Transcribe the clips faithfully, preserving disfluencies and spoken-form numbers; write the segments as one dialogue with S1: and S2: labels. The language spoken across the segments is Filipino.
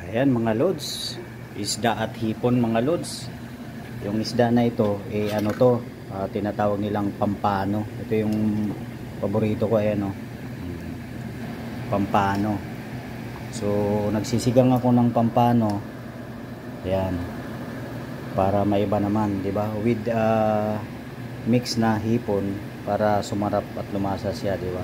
S1: Ayan mga lods, isda at hipon mga lods. Yung isda na ito, eh ano to, uh, tinatawag nilang pampano. Ito yung paborito ko, ayan o, pampano. So nagsisigang ako ng pampano, ayan, para maiba naman, di ba? With uh, mix na hipon para sumarap at lumasa siya, di ba?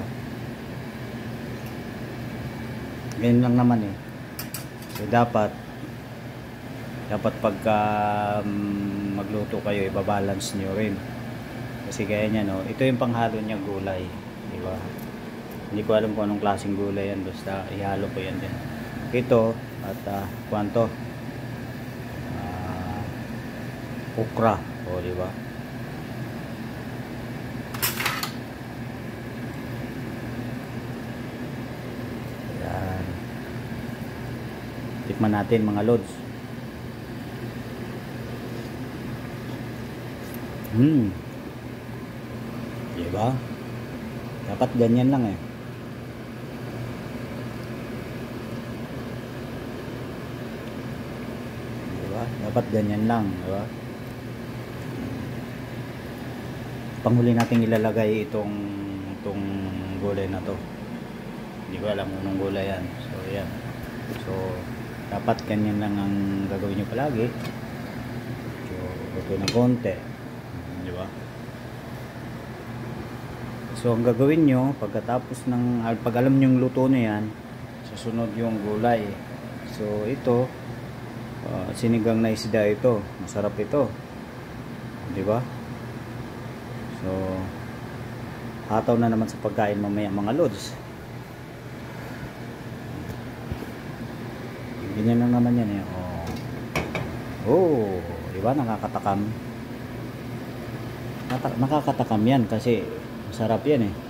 S1: Ganyan lang naman eh. So dapat dapat pagka um, magluto kayo, ibabalance nyo rin. Kasi kaya niya, no, ito yung panghalo niya gulay, di ba? Hindi ko alam kung anong klaseng gulay yan, basta ihalo ko yan din. Ito at uh, kwanto uh, okra, o di ba? Tikman natin mga lods. Hmm. Diba? Dapat ganyan lang eh. Diba? Dapat ganyan lang, diba? Panghuli natin ilalagay itong itong gulay na to. Hindi ko alam kung anong gulay yan. So, yan. So, dapat ganyan lang ang gagawin nyo palagi. So, ito na konti, di ba? So ang gagawin nyo pagkatapos ng, pag alam nyo yung luto na yan, susunod yung gulay. So ito uh, sinigang na isda, ito masarap ito, di ba? So hataw na naman sa pagkain mamaya mga lods. Ganyan lang naman yan eh. Oh, oh, diba? Nakakatakam. Nakakatakam yan kasi masarap yan eh.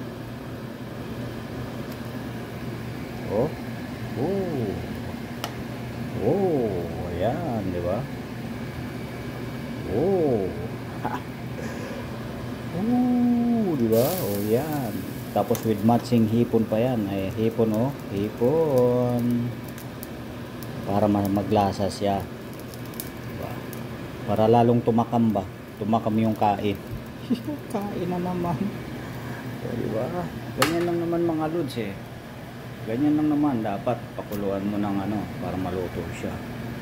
S1: Oh, oh, oh, ayan, diba? Oh, oh, diba? Oh, yan. Tapos with matching hipon pa yan. Ay, hipon, oh, hipon. Para maglasa siya, diba? Para lalong tumakam ba, tumakam yung kain. Kain na naman, so, diba? Ganyan lang naman mga lods eh. Ganyan lang naman, dapat pakuluan mo ng ano para maluto siya.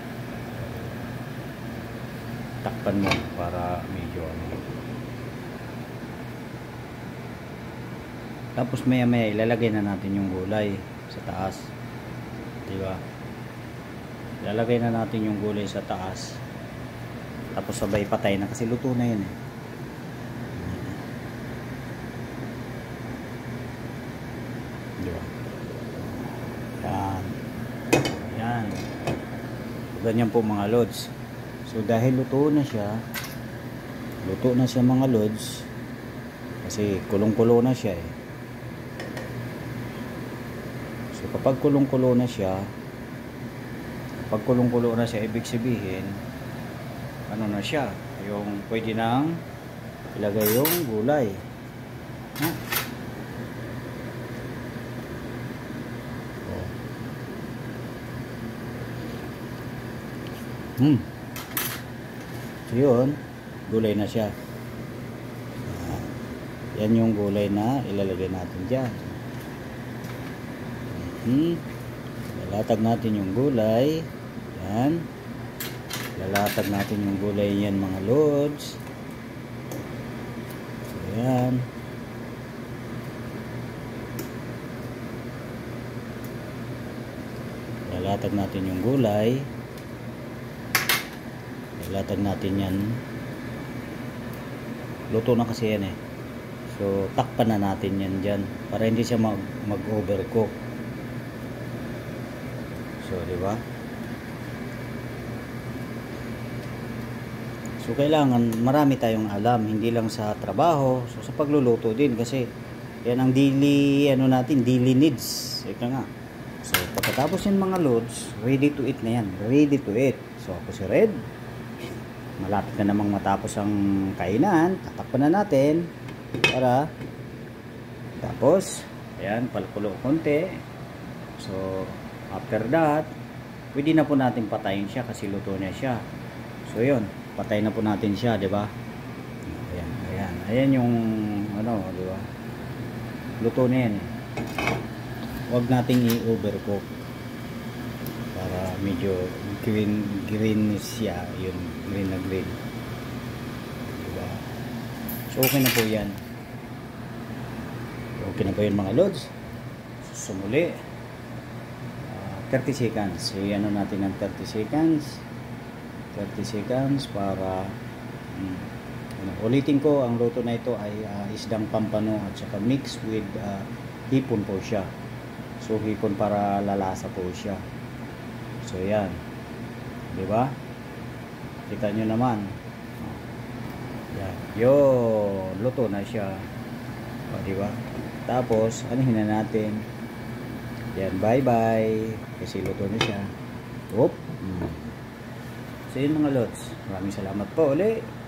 S1: Takpan mo para medyo ano. Tapos maya maya ilalagay na natin yung gulay sa taas, diba? Lalagay na natin yung gulay sa taas. Tapos sabay patay na kasi luto na yun eh. Diba? Yan. Yan. Ganyan po mga lods. So dahil luto na siya, luto na siya mga lods, kasi kulong-kulo na siya eh. So kapag kulong-kulo na siya, pag kulong-kulo na siya, ibig sabihin ano na siya, yung pwede nang ilagay yung gulay. Ha? Oh. Hmm. So yun, gulay na siya. Uh, yan yung gulay na ilalagay natin dyan. Hmm. Lalatag natin yung gulay. Yan. Lalatag natin yung gulay yan mga lods. Yan. Lalatag natin yung gulay. Lalatag natin yan. Luto na kasi yan eh. So takpan na natin yan dyan para hindi siya mag, mag-overcook. So diba? So kailangan marami tayong alam, hindi lang sa trabaho, so sa pagluluto din, kasi yan ang daily ano natin, daily needs. Ika nga. So pagkatapos yan mga loads, ready to eat na yan, ready to eat. So ako si Red, malapit na namang matapos ang kainan, tatakpan na natin para tapos ayan, palkulo konti. So after that, pwede na po natin patayin siya kasi luto na siya. So yun, patay na po natin siya, di ba? Ayan, ayan. Ayan yung ano, di ba? Luto na yan. Huwag nating i-overcook para medyo green green siya, yun, green na green. Di ba? So okay na po yan. Okay na po yun mga lods. Sumuli. Uh, thirty seconds. So yan natin ng thirty seconds. thirty seconds para um, ano, ulitin ko, ang luto na ito ay uh, isdang pampano at saka mix with uh, hipon po siya. So hipon para lalasa po siya. So yan, di ba? Kita nyo naman. Yan, yun, luto na siya. O, di ba? Tapos anuhin na natin. Yan, bye bye kasi luto na siya. Oop. Hmm. So yun mga lods, maraming salamat po ulit.